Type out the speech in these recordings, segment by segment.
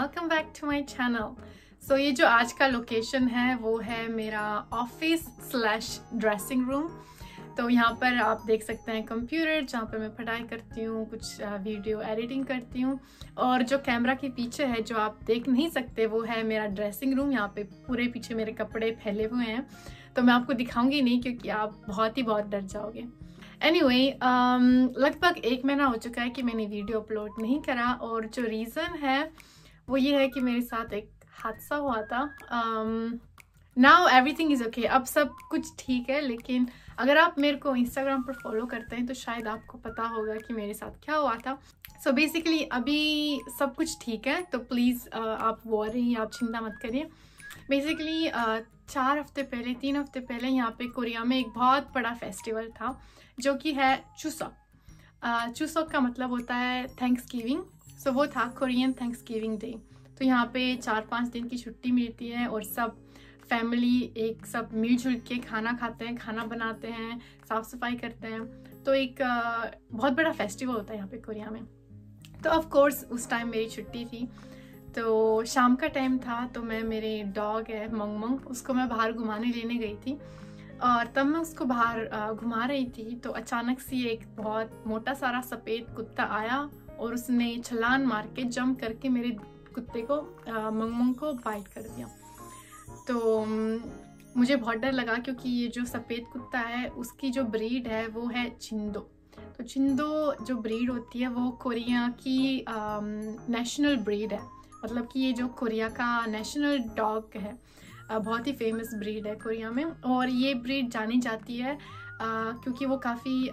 Welcome back to my channel. So ये जो आज का लोकेशन है वो है मेरा ऑफिस स्लैश ड्रेसिंग रूम। तो यहाँ पर आप देख सकते हैं कंप्यूटर जहाँ पर मैं पढ़ाई करती हूँ, कुछ वीडियो एडिटिंग करती हूँ। और जो कैमरा के पीछे है जो आप देख नहीं सकते वो है मेरा ड्रेसिंग रूम। यहाँ पे पूरे पीछे मेरे कपड़े फैले हुए हैं, तो मैं आपको दिखाऊंगी नहीं क्योंकि आप बहुत डर जाओगे। एनीवे, लगभग 1 महीना हो चुका है कि मैंने वीडियो अपलोड नहीं करा, और जो रीज़न है वो ये है कि मेरे साथ एक हादसा हुआ था। नाउ एवरीथिंग इज़ ओके, अब सब कुछ ठीक है। लेकिन अगर आप मेरे को इंस्टाग्राम पर फॉलो करते हैं तो शायद आपको पता होगा कि मेरे साथ क्या हुआ था। सो बेसिकली अभी सब कुछ ठीक है, तो प्लीज़ आप वॉरी, आप चिंता मत करिए। बेसिकली 3 हफ्ते पहले यहाँ पे कोरिया में एक बहुत बड़ा फेस्टिवल था जो कि है चुसॉक। चुसॉक का मतलब होता है थैंक्स गिविंग। सो वो था कोरियन थैंक्स गिविंग डे। तो यहाँ पे 4-5 दिन की छुट्टी मिलती है और सब फैमिली सब मिलजुल के खाना खाते हैं, खाना बनाते हैं, साफ सफाई करते हैं। तो एक बहुत बड़ा फेस्टिवल होता है यहाँ पे कोरिया में। तो ऑफ कोर्स उस टाइम मेरी छुट्टी थी, तो शाम का टाइम था। तो मैं, मेरे डॉग है मोंगमोंग, उसको मैं बाहर घुमाने लेने गई थी। और तब मैं उसको बाहर घुमा रही थी तो अचानक से एक बहुत मोटा सारा सफ़ेद कुत्ता आया और उसने छलांग मार के जंप करके मेरे कुत्ते को, मोंगमोंग को बाइट कर दिया। तो मुझे बहुत डर लगा क्योंकि ये जो सफ़ेद कुत्ता है उसकी जो ब्रीड है वो है चिंदो। तो चिंदो जो ब्रीड होती है वो कोरिया की नेशनल ब्रीड है, मतलब कि ये जो कोरिया का नेशनल डॉग है, बहुत ही फेमस ब्रीड है कोरिया में। और ये ब्रीड जानी जाती है क्योंकि वो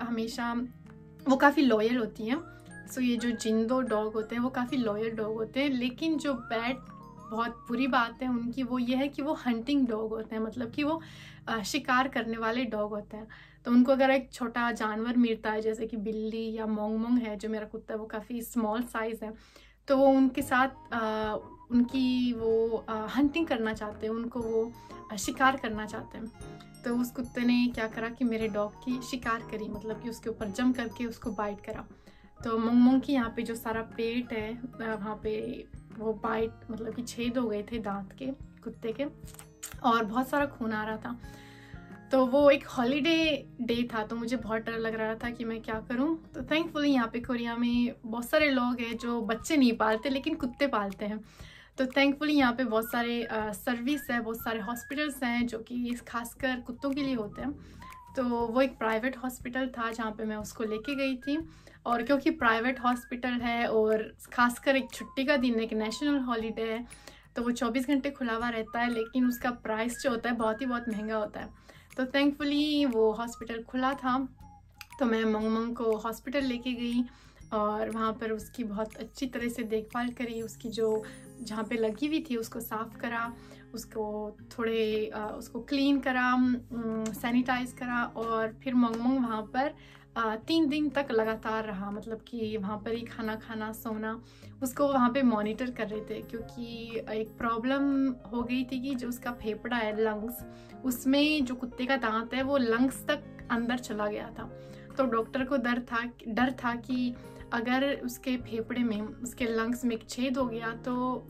काफ़ी लॉयल होती है। सो ये जो जिंदो डॉग होते हैं वो काफ़ी लॉयल डॉग होते हैं। लेकिन जो बहुत बुरी बात है उनकी वो ये है कि वो हंटिंग डॉग होते हैं, मतलब कि वो शिकार करने वाले डॉग होते हैं। तो उनको अगर एक छोटा जानवर मिलता है जैसे कि बिल्ली या मोंगमोंग है जो मेरा कुत्ता है, वो काफ़ी स्मॉल साइज़ है, तो वो उनके साथ उनकी वो हंटिंग करना चाहते हैं, उनको वो शिकार करना चाहते हैं। तो उस कुत्ते ने क्या करा कि मेरे डॉग की शिकार करी, मतलब कि उसके ऊपर जंप करके उसको बाइट करा। तो मोंगमोंग की यहाँ पे जो सारा पेट है वहाँ पे वो बाइट, मतलब कि छेद हो गए थे दांत के कुत्ते के, और बहुत सारा खून आ रहा था। तो वो एक हॉलीडे डे था, तो मुझे बहुत डर लग रहा था कि मैं क्या करूं। तो थैंकफुली यहाँ पे कोरिया में बहुत सारे लोग हैं जो बच्चे नहीं पालते लेकिन कुत्ते पालते हैं। तो थैंकफुली यहाँ पे बहुत सारे सर्विस है, बहुत सारे हॉस्पिटल्स हैं जो कि खासकर कुत्तों के लिए होते हैं। तो वो एक प्राइवेट हॉस्पिटल था जहाँ पे मैं उसको लेके गई थी। और क्योंकि प्राइवेट हॉस्पिटल है और खासकर एक छुट्टी का दिन है, एक नेशनल हॉलीडे है, तो वो 24 घंटे खुला हुआ रहता है, लेकिन उसका प्राइस जो होता है बहुत महंगा होता है। तो थैंकफुली वो हॉस्पिटल खुला था, तो मैं मोंगमोंग को हॉस्पिटल लेके गई और वहाँ पर उसकी बहुत अच्छी तरह से देखभाल करी। उसकी जो जहाँ पे लगी हुई थी उसको साफ़ करा, उसको उसको क्लीन करा, सैनिटाइज करा। और फिर मोंगमोंग वहाँ पर 3 दिन तक लगातार रहा, मतलब कि वहाँ पर ही खाना खाना, सोना, उसको वहाँ पे मॉनिटर कर रहे थे। क्योंकि एक प्रॉब्लम हो गई थी कि जो उसका फेफड़ा है, लंग्स, उसमें जो कुत्ते का दांत है वो लंग्स तक अंदर चला गया था। तो डॉक्टर को डर था कि अगर उसके फेफड़े में, उसके लंग्स में एक छेद हो गया तो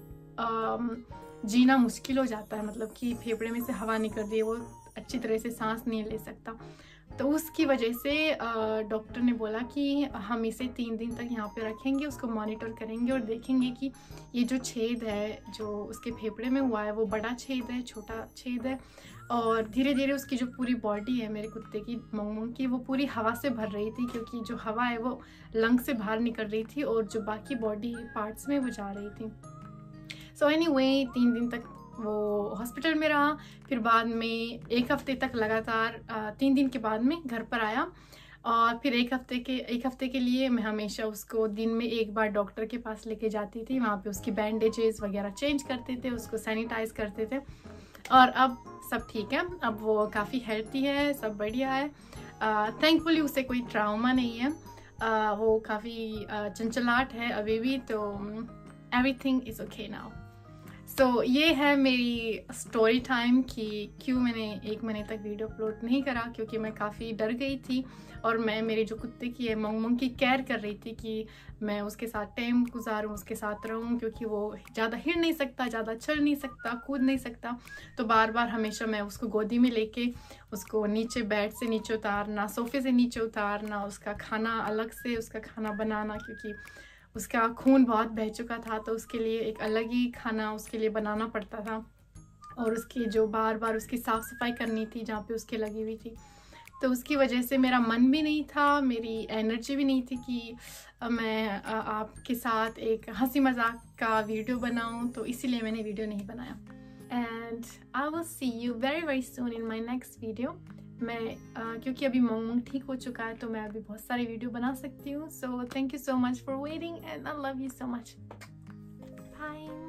जीना मुश्किल हो जाता है, मतलब कि फेफड़े में से हवा निकल रही है, वो अच्छी तरह से सांस नहीं ले सकता। तो उसकी वजह से डॉक्टर ने बोला कि हम इसे 3 दिन तक यहाँ पे रखेंगे, उसको मॉनिटर करेंगे और देखेंगे कि ये जो छेद है जो उसके फेफड़े में हुआ है वो बड़ा छेद है, छोटा छेद है। और धीरे धीरे उसकी जो पूरी बॉडी है मेरे कुत्ते की, मोंगमोंग की, वो पूरी हवा से भर रही थी, क्योंकि जो हवा है वो लंग से बाहर निकल रही थी और जो बाकी बॉडी पार्ट्स में वो जा रही थी। सो एनीवे 3 दिन तक वो हॉस्पिटल में रहा। फिर बाद में 1 हफ्ते तक लगातार 3 दिन के बाद में घर पर आया। और फिर 1 हफ्ते के लिए मैं हमेशा उसको दिन में 1 बार डॉक्टर के पास लेके जाती थी। वहाँ पे उसकी बैंडेजेस वगैरह चेंज करते थे, उसको सैनिटाइज करते थे। और अब सब ठीक है, अब वो काफ़ी हेल्थी है, सब बढ़िया है। थैंकफुली उसे कोई ट्राउमा नहीं है, वो काफ़ी चंचलाट है अभी भी, तो everything is okay now. So ये है मेरी स्टोरी टाइम कि क्यों मैंने 1 महीने तक वीडियो अपलोड नहीं करा, क्योंकि मैं काफ़ी डर गई थी और मैं मेरे जो कुत्ते की है मोंगमोंग की केयर कर रही थी कि मैं उसके साथ टाइम गुजारूं, उसके साथ रहूं, क्योंकि वो ज़्यादा हिल नहीं सकता, ज़्यादा चल नहीं सकता, कूद नहीं सकता। तो बार बार हमेशा मैं उसको गोदी में लेके उसको नीचे बेड से नीचे उतारना, सोफे से नीचे उतारना, उसका खाना अलग से उसका खाना बनाना, क्योंकि उसका खून बहुत बह चुका था तो उसके लिए एक अलग ही खाना उसके लिए बनाना पड़ता था। और उसकी जो बार बार उसकी साफ़ सफाई करनी थी जहाँ पे उसके लगी हुई थी। तो उसकी वजह से मेरा मन भी नहीं था, मेरी एनर्जी भी नहीं थी कि मैं आपके साथ एक हंसी मजाक का वीडियो बनाऊं, तो इसीलिए मैंने वीडियो नहीं बनाया। And I will see you very very soon in my next video. मैं क्योंकि अभी मोंगमोंग ठीक हो चुका है तो मैं अभी बहुत सारे वीडियो बना सकती हूँ। So thank you so much for waiting and I love you so much. Bye.